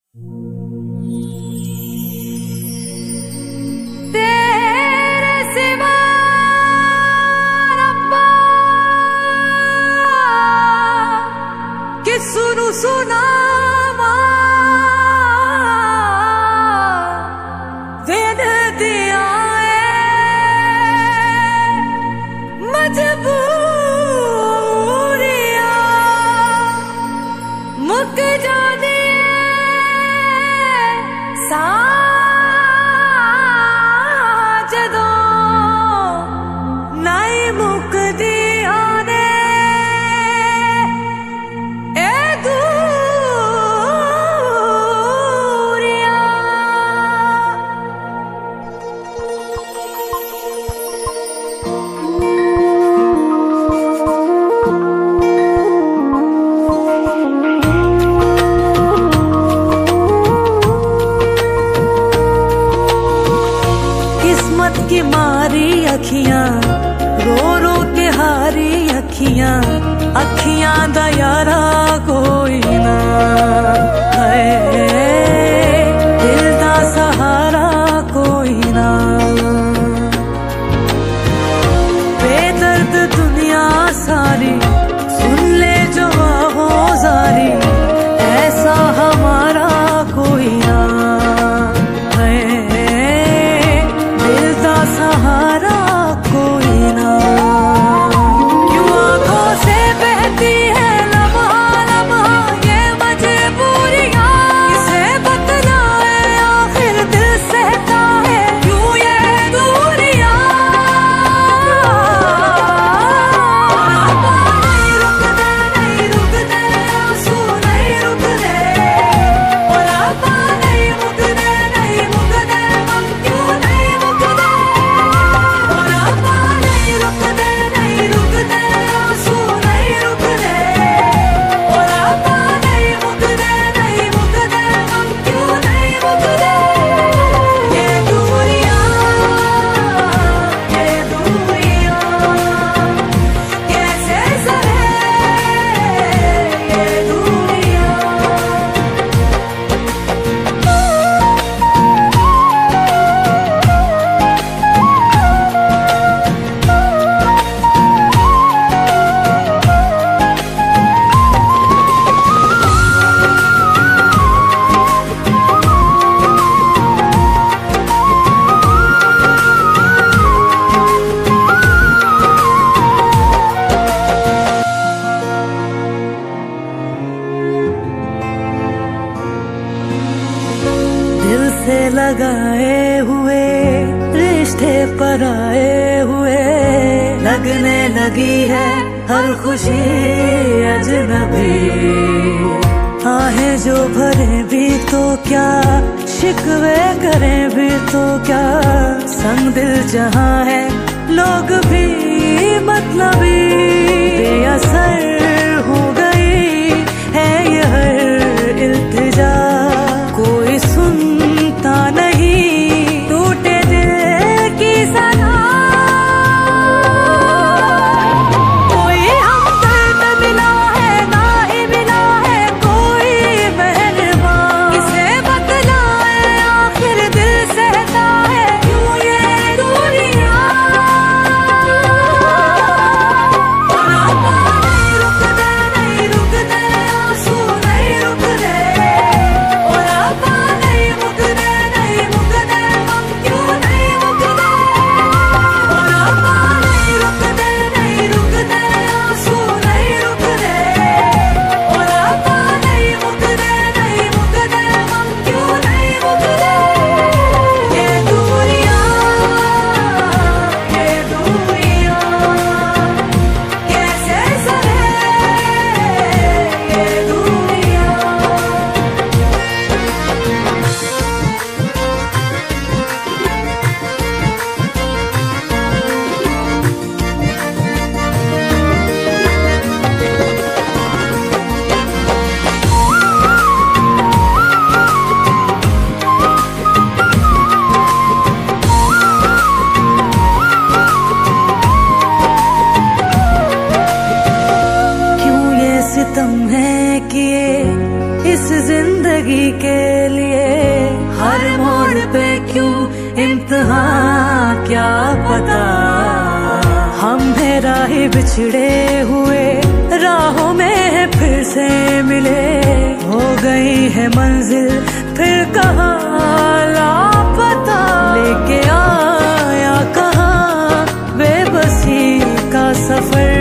तेरे सिवा रब्बा किसनु सुनावा वेद दिया मजबूरिया मुक जाने साजदो नाई मुक दिया ने ए दूरिया की मारी अखियां रो रो के हारी अखियां अखियां दा यारा कोई ना है दिल दा सहारा कोई ना बेदर्द दुनिया सारी सुन ले जो हो जारी ऐसा हमारा कोई ना सहारा कोई ना क्यों आंखों से बहती है लम्हा लम्हा ये मजबूरियां इसे बतलाए आखिर दिल सहता है क्यों ये दूरियां नहीं रुकते आंसू नहीं रुकते और आपा नहीं मुकते हम क्यों नहीं मुकते से लगाए हुए रिश्ते पर आए हुए लगने लगी है हर खुशी अजनबी आहें जो भरे भी तो क्या शिकवे करें भी तो क्या संग दिल जहां है लोग भी मतलबी बेअसर हो गई है ये हर इल्तिजा कोई सुनता नहीं टूटे दिल की सदा कोई हमदर्द मिला है ना ही मिला है कोई मेहरबान इसे बतलाए आखिर दिल सहता है क्यों ये दूरियां नहीं रुकते आंसू नहीं रुकते और आपा नहीं मुकते हम क्यों नहीं मुकते और आपा नहीं रुकते आंसू नहीं रुकते और आपा नहीं मुकते हम क्यों नहीं मुकते ये दूरियां कैसे सहे ये दूरियां क्यों ये सितम है किए इस जिंदगी के लापता। हम राही बिछड़े हुए राहों में फिर से मिले, हो गई है मंजिल फिर कहाँ लापता। लेके आया कहाँ बेबसी का सफर,